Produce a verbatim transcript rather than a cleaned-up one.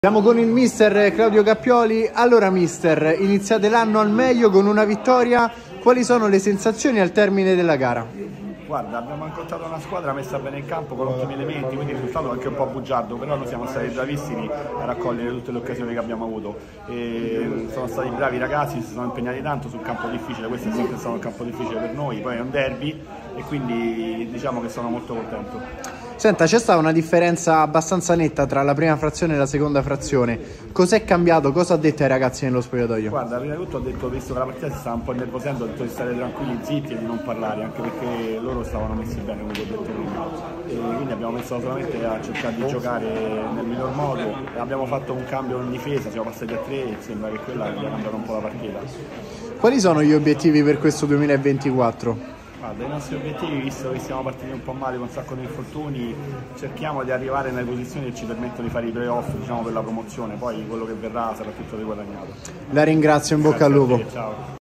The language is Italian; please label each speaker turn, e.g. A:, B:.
A: Siamo con il mister Claudio Cappioli. Allora mister, iniziate l'anno al meglio con una vittoria, quali sono le sensazioni al termine della gara?
B: Guarda, abbiamo incontrato una squadra messa bene in campo con ottimi elementi, quindi il risultato è anche un po' bugiardo, però noi siamo stati bravissimi a raccogliere tutte le occasioni che abbiamo avuto e sono stati bravi i ragazzi, si sono impegnati tanto sul campo difficile. Questo è sempre stato un campo difficile per noi, poi è un derby e quindi diciamo che sono molto contento.
A: Senta, c'è stata una differenza abbastanza netta tra la prima frazione e la seconda frazione. Cos'è cambiato? Cosa ha detto ai ragazzi nello spogliatoio?
B: Guarda, prima di tutto ho detto, visto che la partita si stava un po' innervosendo, ho detto di stare tranquilli, zitti e di non parlare, anche perché loro stavano messi bene, come ho detto prima. E quindi abbiamo pensato solamente a cercare di giocare nel miglior modo e abbiamo fatto un cambio in difesa, siamo passati a tre e sembra che quella abbia cambiato un po' la partita.
A: Quali sono gli obiettivi per questo duemilaventiquattro?
B: Guarda, i nostri obiettivi, visto che siamo partiti un po' male con un sacco di infortuni, cerchiamo di arrivare nelle posizioni che ci permettono di fare i playoff, diciamo, per la promozione, poi quello che verrà sarà tutto riguadagnato.
A: La ringrazio, in bocca al lupo.
B: Ciao.